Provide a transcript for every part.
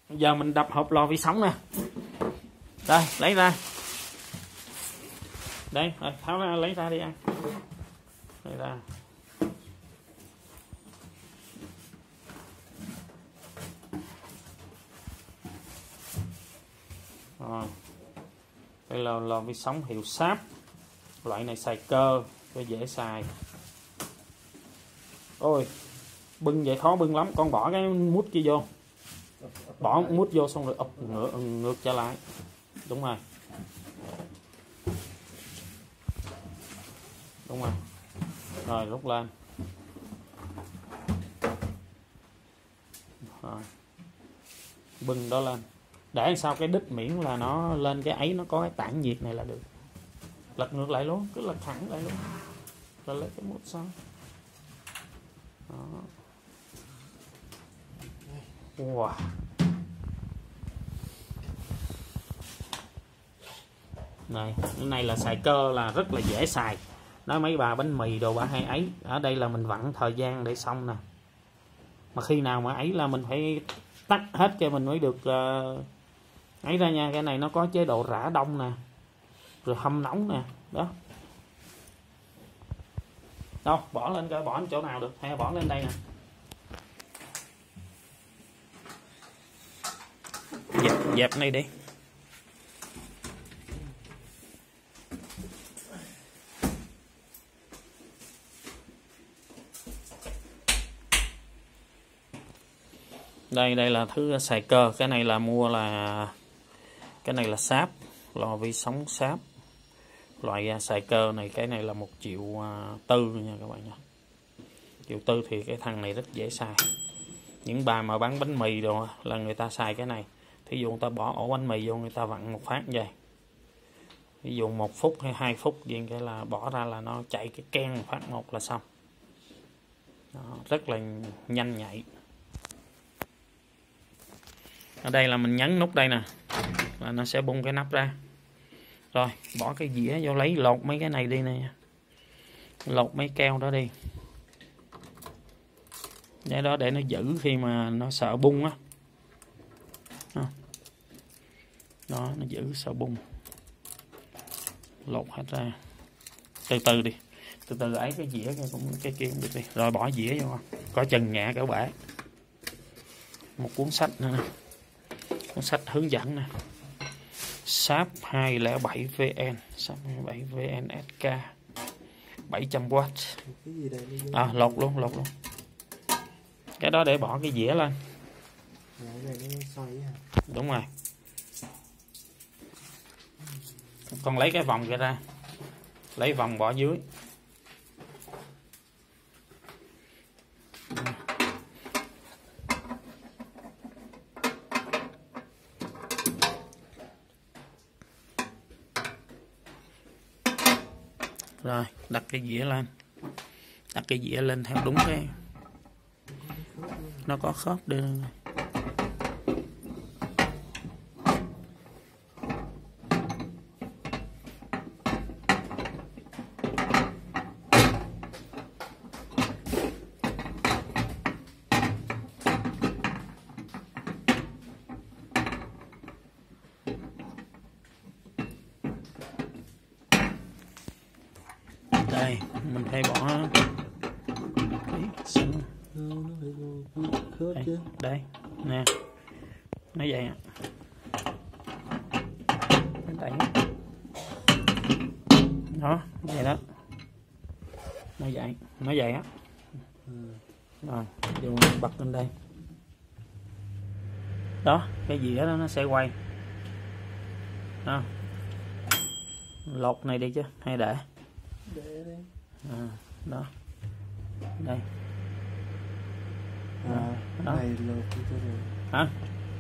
Giờ mình đập hộp lò vi sóng nè. Đây, lấy ra. Đây, tháo ra, lấy ra đi ăn. Lấy ra. Rồi. Đây là lò vi sóng hiệu Sharp. Loại này xài cơ cho dễ xài. Ôi, bưng vậy khó bưng lắm, con bỏ cái mút kia vô. Bỏ mút vô xong rồi ập ngược trở lại. Đúng rồi. Đúng rồi. Rồi rút lên. Rồi. Bưng đó lên. Để sao cái đít miễn là nó lên cái ấy, nó có cái tản nhiệt này là được. Lật ngược lại luôn, cứ lật thẳng lại luôn. Rồi lấy cái mút xong. Đó. Wow. Này, cái này là xài cơ là rất là dễ xài. Nói mấy bà bánh mì đồ bà hay ấy. Ở đây là mình vặn thời gian để xong nè. Mà khi nào mà ấy là mình phải tắt hết cho mình mới được ấy ra nha. Cái này nó có chế độ rã đông nè, rồi hâm nóng nè. Đó. Đâu, bỏ lên coi, bỏ lên chỗ nào được, hay bỏ lên đây nè. Dẹp này đi. Đây là thứ xài cơ. Cái này là mua là cái này là Sharp, lò vi sóng Sharp. Loại xài cơ này, cái này là 1,4 triệu nha các bạn nha. 1,4 triệu thì cái thằng này rất dễ xài. Những bà mà bán bánh mì đồ là người ta xài cái này. Thí dụ người ta bỏ ổ bánh mì vô, người ta vặn một phát vậy. Ví dụ 1 phút hay 2 phút vậy, cái là bỏ ra là nó chạy cái ken phát một là xong. Đó, rất là nhanh nhạy. Ở đây là mình nhấn nút đây nè, là nó sẽ bung cái nắp ra. Rồi bỏ cái dĩa vô, lấy lột mấy cái này đi nè, lột mấy keo đó đi. Cái đó để nó giữ khi mà nó sợ bung á. Đó, nó giữ sợ bung. Lột hết ra. Từ từ đi. Từ từ ấy cái dĩa cái kia cũng được đi. Rồi bỏ dĩa vô. Có chừng nhẹ cỡ bể. Một cuốn sách nữa nè. Cuốn sách hướng dẫn nè. Sharp 207VN, Sharp 207VN SK 700W. Lột luôn. Cái đó để bỏ cái dĩa lên. Đúng rồi. Con lấy cái vòng kia ra. Lấy vòng bỏ dưới. Rồi, đặt cái dĩa lên. Đặt cái dĩa lên theo đúng cái. Nó có khớp đưa. Đây, mình phải bỏ đây nè, nó vậy ạ. Đó, vậy đó, nó vậy á. Rồi dùng bật lên đây. Đó, cái dĩa đó nó sẽ quay. Đó. Lột này đi chứ hay để đó đây đó. Hả?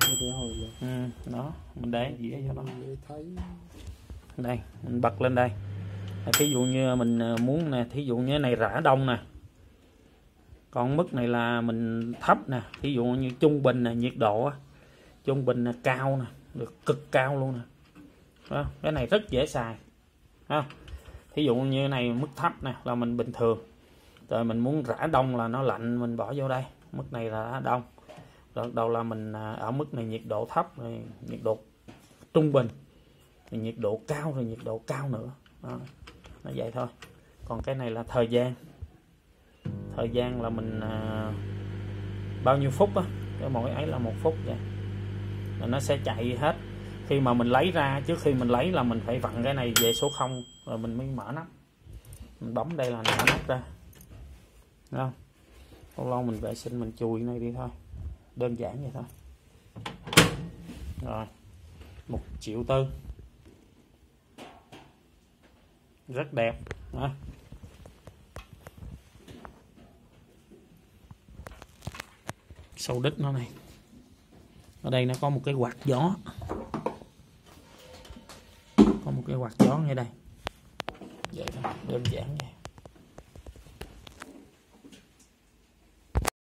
Đó mình để dĩa cho nó. Đây mình bật lên đây. Thí dụ như mình muốn nè, thí dụ như cái này rã đông nè, còn mức này là mình thấp nè. Thí dụ như trung bình nè, nhiệt độ trung bình là cao nè, được cực cao luôn nè. Đó, cái này rất dễ xài. Thí dụ như này mức thấp nè là mình bình thường, rồi mình muốn rã đông là nó lạnh, mình bỏ vô đây. Mức này là rã đông, Đợt đầu là mình ở mức này nhiệt độ thấp, rồi nhiệt độ trung bình, thì nhiệt độ cao, rồi nhiệt độ cao nữa. Đó, nó vậy thôi. Còn cái này là thời gian là mình bao nhiêu phút á, cái mỗi ấy là 1 phút vậy, là nó sẽ chạy hết. Khi mà mình lấy ra, trước khi mình lấy là mình phải vặn cái này về số 0 rồi mình mới mở nắp. Mình bấm đây là mở nắp ra. Đúng không? Lâu lâu mình vệ sinh, mình chùi này đi thôi, đơn giản vậy thôi. Rồi 1,4 triệu, rất đẹp. Đó. Sâu đít nó này, ở đây nó có một cái quạt gió, có một cái quạt gió ngay đây, vậy thôi, đơn giản vậy.